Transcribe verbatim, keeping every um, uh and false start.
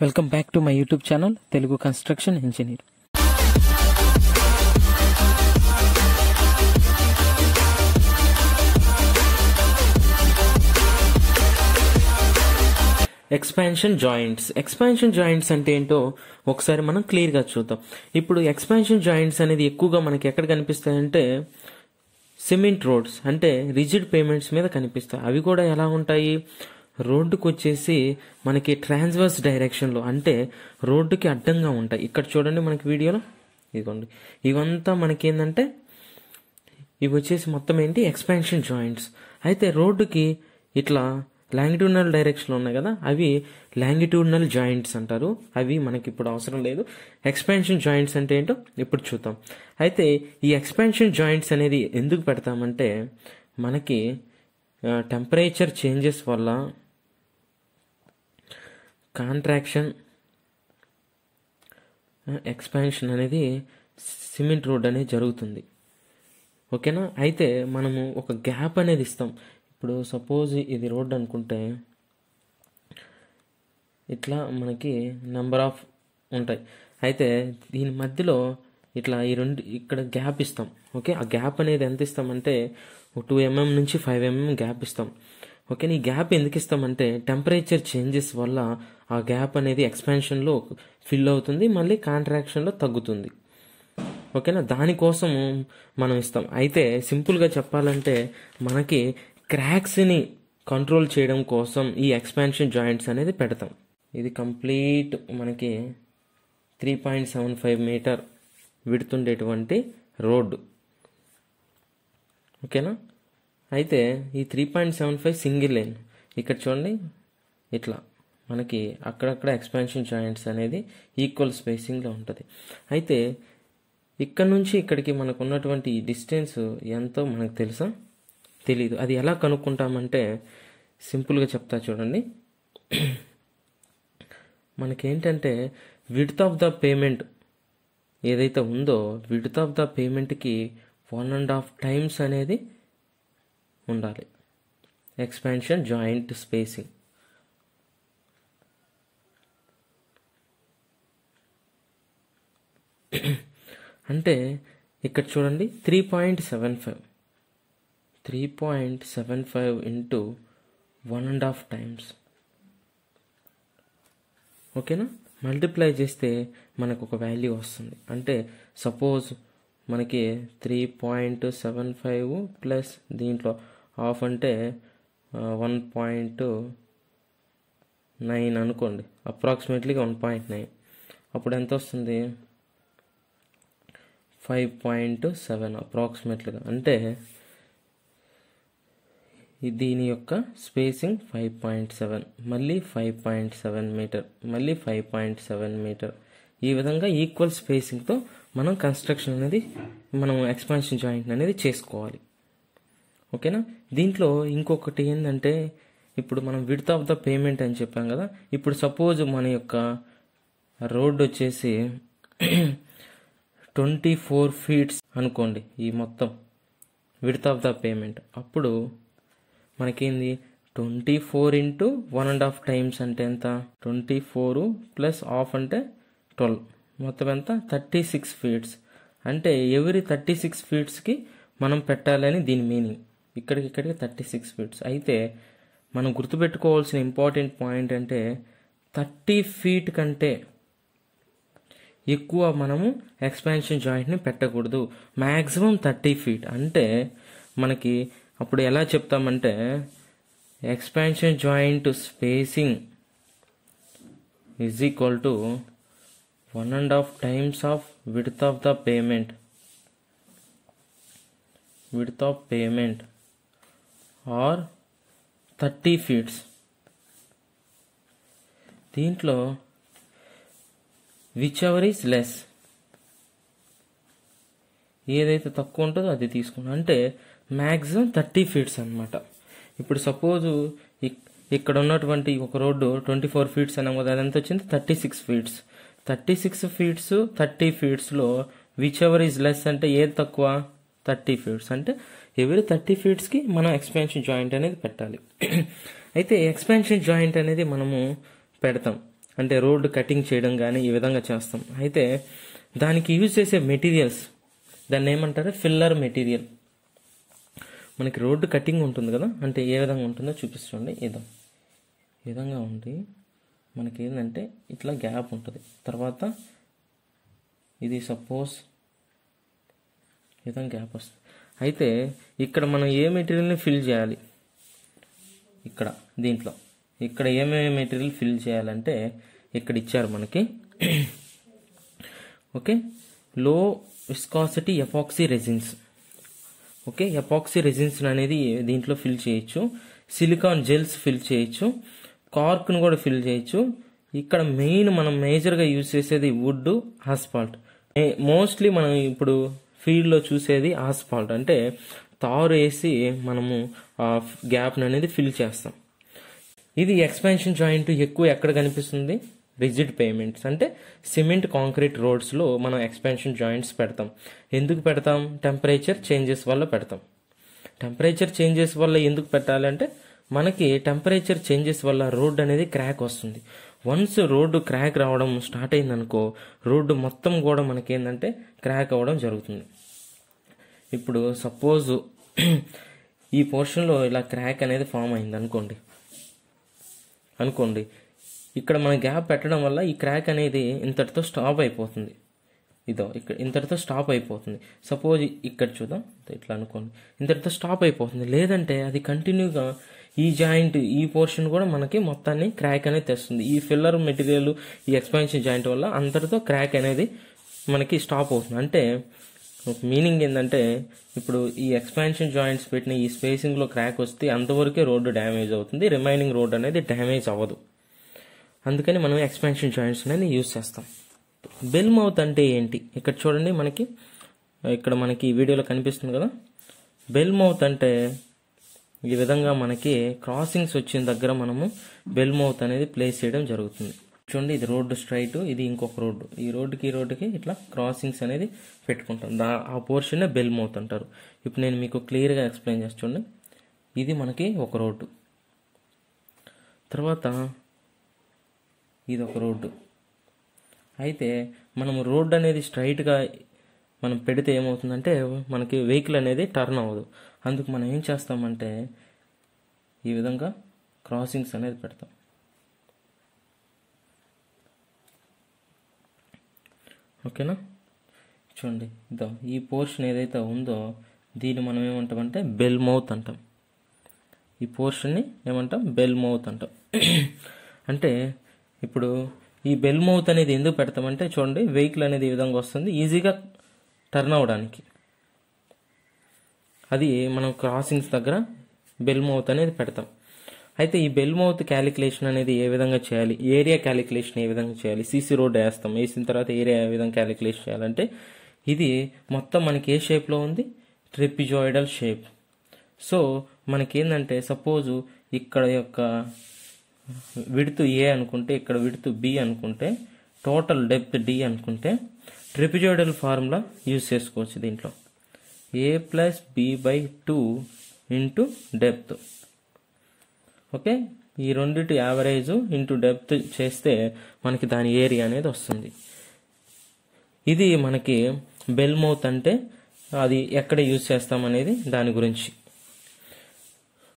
Welcome back to my YouTube channel Telugu construction engineer. Expansion joints expansion joints అంటే ఏంటో ఒకసారి మనం క్లియర్గా చూద్దాం. ఇప్పుడు ఎక్స్పాన్షన్ జాయింట్స్ అనేది ఎక్కువగా మనకి ఎక్కడ కనిపిస్తాయంటే సిమెంట్ రోడ్స్ అంటే రిజిడ్ పేమెంట్స్ మీద కనిపిస్తాయి. అవి కూడా ఎలా ఉంటాయి, రోడ్డుకు వచ్చేసి మనకి ట్రాన్స్వర్స్ డైరెక్షన్లో అంటే రోడ్డుకి అడ్డంగా ఉంటాయి. ఇక్కడ చూడండి మనకి వీడియోలో ఇదిగోండి, ఇవంతా మనకి ఏంటంటే ఇవి వచ్చేసి మొత్తం ఏంటి ఎక్స్పాన్షన్ జాయింట్స్. అయితే రోడ్డుకి ఇట్లా లాంగిట్యూడినల్ డైరెక్షన్లో ఉన్నాయి కదా, అవి లాంగిట్యూడినల్ జాయింట్స్ అంటారు. అవి మనకి ఇప్పుడు అవసరం లేదు. ఎక్స్పాన్షన్ జాయింట్స్ అంటే ఏంటో ఇప్పుడు చూద్దాం. అయితే ఈ ఎక్స్పాన్షన్ జాయింట్స్ అనేది ఎందుకు పెడతామంటే మనకి టెంపరేచర్ చేంజెస్ వల్ల కాంట్రాక్షన్ ఎక్స్పాన్షన్ అనేది సిమెంట్ రోడ్ అనేది జరుగుతుంది. ఓకేనా. అయితే మనము ఒక గ్యాప్ అనేది ఇస్తాం. ఇప్పుడు సపోజ్ ఇది రోడ్ అనుకుంటే ఇట్లా మనకి నెంబర్ ఆఫ్ ఉంటాయి. అయితే దీని మధ్యలో ఇట్లా ఈ రెండు ఇక్కడ గ్యాప్ ఇస్తాం. ఓకే, ఆ గ్యాప్ అనేది ఎంత ఇస్తామంటే టూ ఎంఎం నుంచి ఫైవ్ ఎంఎం గ్యాప్ ఇస్తాం. ఓకే, ఈ గ్యాప్ ఎందుకు ఇస్తామంటే టెంపరేచర్ చేంజెస్ వల్ల ఆ గ్యాప్ అనేది ఎక్స్పాన్షన్లో ఫిల్ అవుతుంది, మళ్ళీ కాంట్రాక్షన్లో తగ్గుతుంది. ఓకేనా, దానికోసం మనం ఇస్తాం. అయితే సింపుల్గా చెప్పాలంటే మనకి క్రాక్స్ని కంట్రోల్ చేయడం కోసం ఈ ఎక్స్పాన్షన్ జాయింట్స్ అనేది పెడతాం. ఇది కంప్లీట్ మనకి three point seven five metre విడుతుండేటువంటి రోడ్డు. ఓకేనా. అయితే ఈ three point seven five single line. ఇక్కడ చూడండి ఇట్లా మనకి అక్కడక్కడ ఎక్స్పాన్షన్ జాయింట్స్ అనేది ఈక్వల్ స్పేసింగ్లో ఉంటుంది. అయితే ఇక్కడ నుంచి ఇక్కడికి మనకు ఉన్నటువంటి డిస్టెన్స్ ఎంతో మనకు తెలుసా, తెలీదు. అది ఎలా కనుక్కుంటామంటే సింపుల్గా చెప్తా చూడండి. మనకేంటంటే విడ్త్ ఆఫ్ ద పేమెంట్ ఏదైతే ఉందో విడ్త్ ఆఫ్ ద పేమెంట్కి వన్ అండ్ హాఫ్ టైమ్స్ అనేది ఉండాలి ఎక్స్పాన్షన్ జాయింట్ స్పేసింగ్. అంటే ఇక్కడ చూడండి three point seven five three point seven five into one and half times. ఓకేనా, మల్టిప్లై చేస్తే మనకు ఒక వాల్యూ వస్తుంది. అంటే సపోజ్ మనకి three point seven five plus దీంట్లో హాఫ్ అంటే వన్ పాయింట్ నైన్ అనుకోండి, అప్రాక్సిమేట్లీగా వన్ పాయింట్ నైన్. అప్పుడు ఎంత వస్తుంది, ఫైవ్ పాయింట్ సెవెన్ అప్రాక్సిమేట్లీగా. అంటే దీని యొక్క స్పేసింగ్ ఫైవ్ పాయింట్ సెవెన్, మళ్ళీ ఫైవ్ పాయింట్ సెవెన్ మీటర్, మళ్ళీ ఫైవ్ పాయింట్ సెవెన్ మీటర్. ఈ విధంగా ఈక్వల్ స్పేసింగ్తో మనం కన్స్ట్రక్షన్ అనేది మనం ఎక్స్పాన్షన్ జాయింట్ అనేది చేసుకోవాలి. ఓకేనా. దీంట్లో ఇంకొకటి ఏంటంటే ఇప్పుడు మనం విడ్త్ ఆఫ్ ద పేమెంట్ అని చెప్పాం కదా. ఇప్పుడు సపోజ్ మన యొక్క రోడ్ వచ్చేసి ట్వంటీ ఫోర్ ఫీట్స్ అనుకోండి, ఈ మొత్తం విడ్త్ ఆఫ్ ద పేమెంట్. అప్పుడు మనకేంది twenty four into one and half times అంటే ఎంత, ట్వంటీ ఫోర్ ప్లస్ హాఫ్ అంటే ట్వెల్వ్, మొత్తం ఎంత థర్టీ సిక్స్ ఫీట్స్. అంటే ఎవరి థర్టీ సిక్స్ ఫీట్స్కి మనం పెట్టాలని దీని మీనింగ్. ఇక్కడికి ఇక్కడికి థర్టీ సిక్స్ ఫీట్స్. అయితే మనం గుర్తుపెట్టుకోవాల్సిన ఇంపార్టెంట్ పాయింట్ అంటే థర్టీ ఫీట్ కంటే ఎక్కువ మనము ఎక్స్పాన్షన్ జాయింట్ని పెట్టకూడదు. Maximum thirty feet. అంటే మనకి అప్పుడు ఎలా చెప్తామంటే expansion joint spacing is equal to one and half times of width of the pavement width of pavement or thirty feet. దీంట్లో విచ్ ఎవర్ ఈజ్ లెస్, ఏదైతే తక్కువ ఉంటుందో అది తీసుకున్నాం. అంటే మ్యాక్సిమం థర్టీ ఫీట్స్ అనమాట. ఇప్పుడు సపోజు ఇక్కడ ఉన్నటువంటి ఒక రోడ్డు ట్వంటీ ఫోర్ ఫీట్స్ అన్నాం కదా, అదంతా వచ్చింది thirty six feet. Thirty six feet thirty ఫీట్స్లో విచ్ ఎవర్ ఈజ్ లెస్ అంటే ఏది తక్కువ, థర్టీ ఫీట్స్. అంటే ఎవరి థర్టీ ఫీట్స్కి మనం ఎక్స్పాన్షన్ జాయింట్ అనేది పెట్టాలి. అయితే ఎక్స్పాన్షన్ జాయింట్ అనేది మనము పెడతాం. అంటే రోడ్డు కటింగ్ చేయడం కానీ ఈ విధంగా చేస్తాం. అయితే దానికి యూజ్ చేసే మెటీరియల్స్ దాన్ని ఏమంటారు, ఫిల్లర్ మెటీరియల్. మనకి రోడ్డు కటింగ్ ఉంటుంది కదా, అంటే ఏ విధంగా ఉంటుందో చూపిస్తుంది. ఇదో ఈ విధంగా ఉంది. మనకి ఏంటంటే ఇట్లా గ్యాప్ ఉంటుంది. తర్వాత ఇది సపోజ్ ఈ విధంగా గ్యాప్ వస్తుంది. అయితే ఇక్కడ మనం ఏ మెటీరియల్ని ఫిల్ చేయాలి, ఇక్కడ దీంట్లో ఇక్కడ ఏమేమి మెటీరియల్ ఫిల్ చేయాలంటే ఇక్కడ ఇచ్చారు మనకి. Okay, low viscosity epoxy resins. Okay, epoxy resins అనేది దీంట్లో ఫిల్ చేయొచ్చు. సిలికాన్ జెల్స్ ఫిల్ చేయొచ్చు. కార్క్ను కూడా ఫిల్ చేయొచ్చు. ఇక్కడ మెయిన్ మనం మేజర్గా యూజ్ చేసేది వుడ్, ఆస్ఫాల్ట్. మోస్ట్లీ మనం ఇప్పుడు ఫీల్డ్లో చూసేది ఆస్ఫాల్ట్, అంటే తారు వేసి మనము ఆ గ్యాప్ అనేది ఫిల్ చేస్తాం. ఇది ఎక్స్పాన్షన్ జాయింట్ ఎక్కువ ఎక్కడ కనిపిస్తుంది, రిజిడ్ పేమెంట్స్ అంటే సిమెంట్ కాంక్రీట్ రోడ్స్లో మనం ఎక్స్పాన్షన్ జాయింట్స్ పెడతాం. ఎందుకు పెడతాం, టెంపరేచర్ చేంజెస్ వల్ల పెడతాం. టెంపరేచర్ చేంజెస్ వల్ల ఎందుకు పెట్టాలంటే మనకి టెంపరేచర్ చేంజెస్ వల్ల రోడ్ అనేది క్రాక్ వస్తుంది. వన్స్ రోడ్డు క్రాక్ రావడం స్టార్ట్ అయిందనుకో, రోడ్డు మొత్తం కూడా మనకి ఏంటంటే క్రాక్ అవ్వడం జరుగుతుంది. ఇప్పుడు సపోజ్ ఈ పోర్షన్లో ఇలా క్రాక్ అనేది ఫామ్ అయింది అనుకోండి అనుకోండి ఇక్కడ మన గ్యాప్ పెట్టడం వల్ల ఈ క్రాక్ అనేది ఇంతటితో స్టాప్ అయిపోతుంది. ఇదో ఇక్కడ ఇంతటితో స్టాప్ అయిపోతుంది. సపోజ్ ఇక్కడ చూద్దాం, ఇట్లా అనుకోండి, ఇంతటితో స్టాప్ అయిపోతుంది. లేదంటే అది కంటిన్యూగా ఈ జాయింట్ ఈ పోర్షన్ కూడా మనకి మొత్తాన్ని క్రాక్ అనేది తెస్తుంది. ఈ ఫిల్లర్ మెటీరియల్ ఈ ఎక్స్పాన్షన్ జాయింట్ వల్ల అంతటితో క్రాక్ అనేది మనకి స్టాప్ అవుతుంది. అంటే మీనింగ్ ఏంటంటే ఇప్పుడు ఈ ఎక్స్పాన్షన్ జాయింట్స్ పెట్టిన ఈ స్పేసింగ్లో క్రాక్ వస్తే అంతవరకే రోడ్డు డ్యామేజ్ అవుతుంది, రిమైనింగ్ రోడ్ అనేది డ్యామేజ్ అవ్వదు. అందుకని మనం ఎక్స్పాన్షన్ జాయింట్స్ అనేది యూజ్ చేస్తాం. బెల్ మౌత్ అంటే ఏంటి, ఇక్కడ చూడండి, మనకి ఇక్కడ మనకి ఈ వీడియోలో కనిపిస్తుంది కదా. బెల్ మౌత్ అంటే ఈ విధంగా మనకి క్రాసింగ్స్ వచ్చిన దగ్గర మనము బెల్ మౌత్ అనేది ప్లేస్ చేయడం జరుగుతుంది. చూడండి, ఇది రోడ్డు స్ట్రైట్, ఇది ఇంకొక రోడ్డు, ఈ రోడ్డుకి ఈ రోడ్డుకి ఇట్లా క్రాసింగ్స్ అనేది పెట్టుకుంటాం. దా ఆ పోర్షన్ బెల్ మౌత్ అంటారు. ఇప్పుడు నేను మీకు క్లియర్గా ఎక్స్ప్లెయిన్ చేసి చూడండి. ఇది మనకి ఒక రోడ్డు, తర్వాత ఇది ఒక రోడ్డు. అయితే మనం రోడ్డు అనేది స్ట్రైట్గా మనం పెడితే ఏమవుతుందంటే మనకి వెహికల్ అనేది టర్న్ అవ్వదు. అందుకు మనం ఏం చేస్తామంటే ఈ విధంగా క్రాసింగ్స్ అనేది పెడతాం. ఓకేనా, చూడండి, ఇదో ఈ పోర్షన్ ఏదైతే ఉందో దీన్ని మనం ఏమంటామంటే బెల్ మౌత్ అంటాం. ఈ పోర్షన్ని ఏమంటాం, బెల్ మౌత్ అంటాం. అంటే ఇప్పుడు ఈ బెల్ మౌత్ అనేది ఎందుకు పెడతామంటే చూడండి, వెహికల్ అనేది ఈ విధంగా వస్తుంది, ఈజీగా టర్న్ అవ్వడానికి. అది మనం క్రాసింగ్స్ దగ్గర బెల్ మౌత్ అనేది పెడతాం. అయితే ఈ బెల్ మౌత్ క్యాలిక్యులేషన్ అనేది ఏ విధంగా చేయాలి, ఏరియా క్యాలిక్యులేషన్ ఏ విధంగా చేయాలి, సీసీ రోడ్ వేస్తాం, వేసిన తర్వాత ఏరియా ఏ విధంగా క్యాలిక్యులేషన్ చేయాలంటే ఇది మొత్తం మనకి ఏ షేప్లో ఉంది, ట్రెపిజాయిడల్ షేప్. సో మనకి ఏంటంటే సపోజు ఇక్కడ యొక్క విడ్త్ ఏ అనుకుంటే, ఇక్కడ విడ్త్ బి అనుకుంటే, టోటల్ డెప్త్ డి అనుకుంటే ట్రెపిజాయిడల్ ఫార్ములా యూజ్ చేసుకోవచ్చు. దీంట్లో A plus B by two into depth. Okay, ఈ రెండిటి యావరేజ్ ఇంటూ డెప్త్ చేస్తే మనకి దాని ఏరియా అనేది వస్తుంది. ఇది మనకి బెల్ మౌత్ అంటే అది ఎక్కడ యూజ్ చేస్తాం అనేది దాని గురించి.